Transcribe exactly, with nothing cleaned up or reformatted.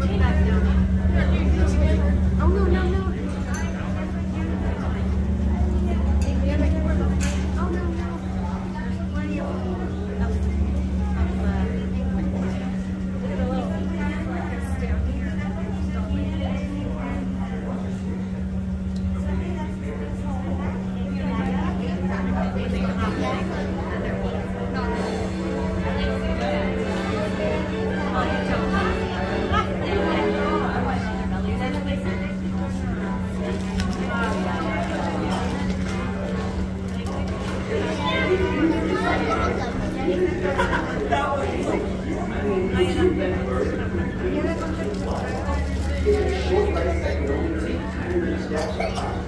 Oh, no, no, no. Oh, no, no. Plenty of, of, of uh, penguins. Look at the little markers down here. That was